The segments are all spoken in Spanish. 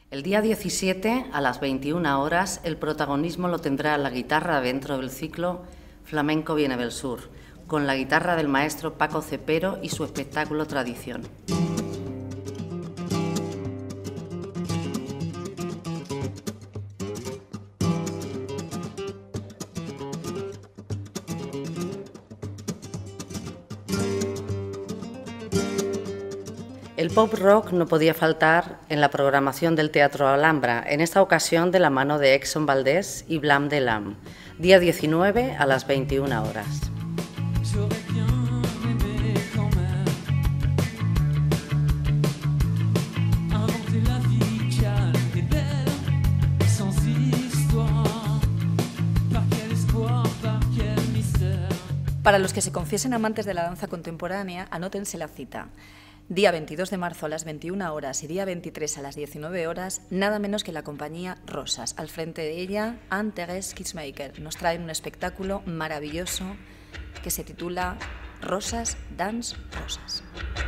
El día 17, a las 21 horas, el protagonismo lo tendrá la guitarra dentro del ciclo Flamenco Viene del Sur, con la guitarra del maestro Paco Cepero y su espectáculo Tradición. El pop rock no podía faltar en la programación del Teatro Alhambra, en esta ocasión de la mano de Exxon Valdés y Blam de Lam, día 19 a las 21 horas. Para los que se confiesen amantes de la danza contemporánea, anótense la cita. Día 22 de marzo a las 21 horas y día 23 a las 19 horas, nada menos que la compañía Rosas. Al frente de ella, Anne-Thérèse Kitzmaker. Nos traen un espectáculo maravilloso que se titula Rosas, Dance, Rosas.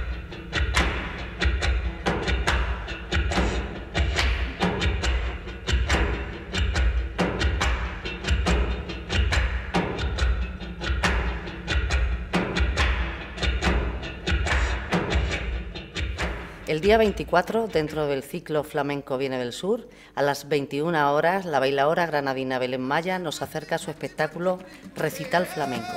El día 24, dentro del ciclo Flamenco Viene del Sur, a las 21 horas, la bailaora granadina Belén Maya nos acerca a su espectáculo Recital Flamenco.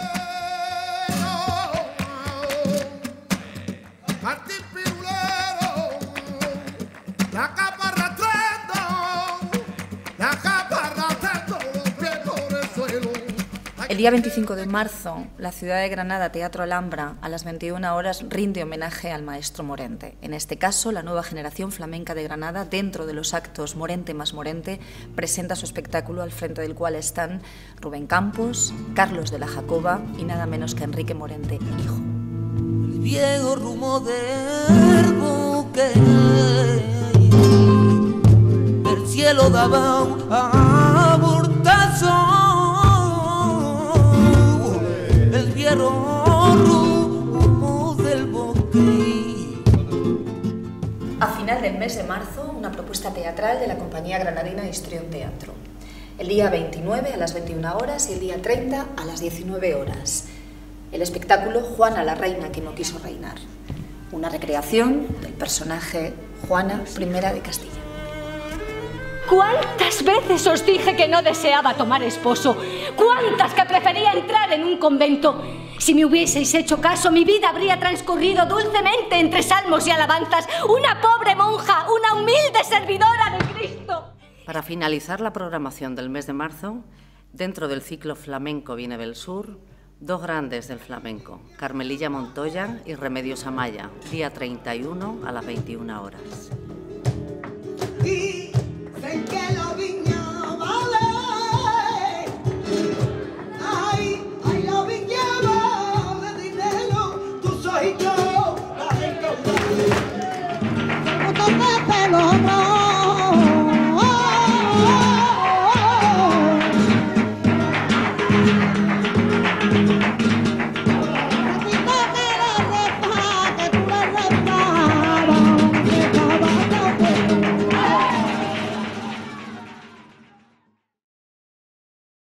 El día 25 de marzo, la ciudad de Granada, Teatro Alhambra, a las 21 horas, rinde homenaje al maestro Morente. En este caso, la nueva generación flamenca de Granada, dentro de los actos Morente más Morente, presenta su espectáculo, al frente del cual están Rubén Campos, Carlos de la Jacoba y nada menos que Enrique Morente, hijo. El viejo rumor del buque del cielo daba un abortazo. A final del mes de marzo, una propuesta teatral de la compañía granadina Histrión Teatro. El día 29 a las 21 horas y el día 30 a las 19 horas. El espectáculo Juana la reina que no quiso reinar. Una recreación del personaje Juana I de Castilla. ¿Cuántas veces os dije que no deseaba tomar esposo? ¿Cuántas que prefería entrar en un convento? Si me hubieseis hecho caso, mi vida habría transcurrido dulcemente entre salmos y alabanzas. Una pobre monja, una humilde servidora de Cristo. Para finalizar la programación del mes de marzo, dentro del ciclo Flamenco Viene del Sur, dos grandes del flamenco, Carmelilla Montoya y Remedios Amaya, día 31 a las 21 horas.